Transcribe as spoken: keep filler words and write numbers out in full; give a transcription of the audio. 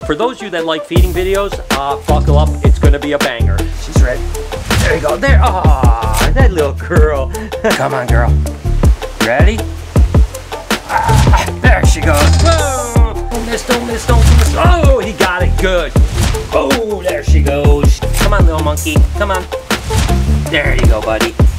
For those of you that like feeding videos, uh, buckle up, it's gonna be a banger. She's ready. There you go, there, ah, that little girl. Come on, girl. Ready? Ah, there she goes. Whoa, don't miss, don't miss, don't miss. Oh, he got it, good. Oh, there she goes. Come on, little monkey, come on. There you go, buddy.